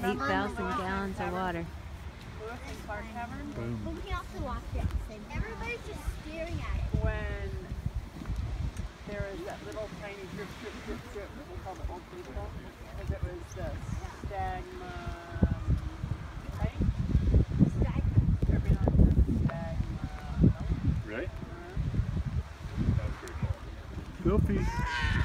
8,000 gallons of water. Boom. But we can also watch it at the same time. Everybody's just staring at it. When there was that little tiny drip that we called the old baseball, because it was the stagma tank. Right? That was pretty cool. Filthy.